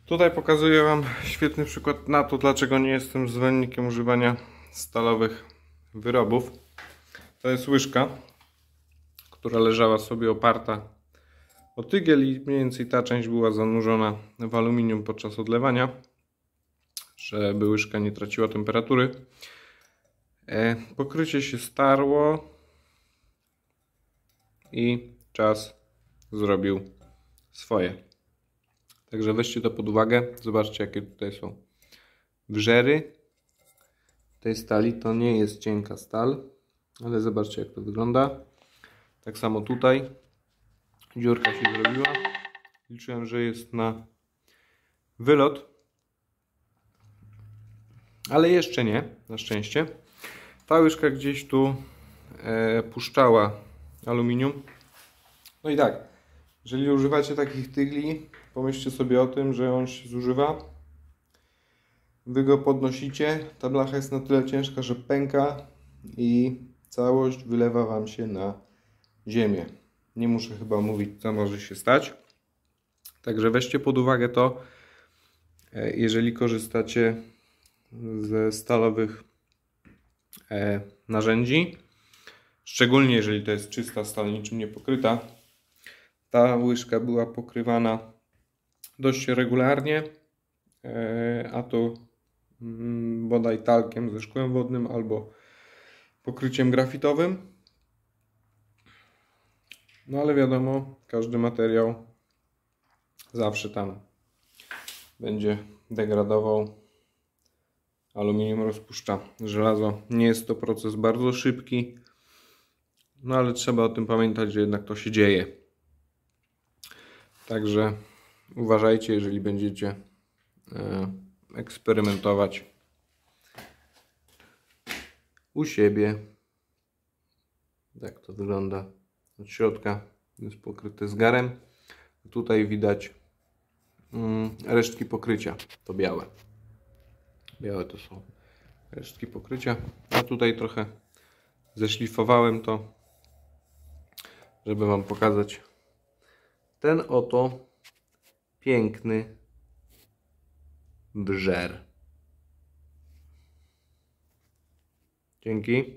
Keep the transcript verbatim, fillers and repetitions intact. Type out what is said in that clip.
Tutaj pokazuję Wam świetny przykład na to, dlaczego nie jestem zwolennikiem używania stalowych wyrobów. To jest łyżka, która leżała sobie oparta o tygiel i mniej więcej ta część była zanurzona w aluminium podczas odlewania, żeby łyżka nie traciła temperatury. Pokrycie się starło i czas zrobił swoje. Także weźcie to pod uwagę. Zobaczcie, jakie tutaj są wrzery tej stali. To nie jest cienka stal, ale zobaczcie, jak to wygląda. Tak samo tutaj dziurka się zrobiła. Liczyłem, że jest na wylot, ale jeszcze nie, na szczęście. Ta łyżka gdzieś tu e, puszczała aluminium. No i tak, jeżeli używacie takich tygli, pomyślcie sobie o tym, że on się zużywa. Wy go podnosicie, ta blacha jest na tyle ciężka, że pęka i całość wylewa Wam się na ziemię. Nie muszę chyba mówić, co może się stać. Także weźcie pod uwagę to, jeżeli korzystacie ze stalowych narzędzi. Szczególnie jeżeli to jest czysta stal, niczym nie pokryta. Ta łyżka była pokrywana dość regularnie, a to bodaj talkiem ze szkłem wodnym albo pokryciem grafitowym. No ale wiadomo, każdy materiał zawsze tam będzie degradował. Aluminium rozpuszcza żelazo. Nie jest to proces bardzo szybki, no ale trzeba o tym pamiętać, że jednak to się dzieje. Także uważajcie, jeżeli będziecie eksperymentować u siebie. Tak to wygląda od środka. Jest pokryte zgarem. Tutaj widać resztki pokrycia. To białe. Białe to są resztki pokrycia. A tutaj trochę zeszlifowałem to, żeby Wam pokazać ten oto piękny wrzer. Dzięki.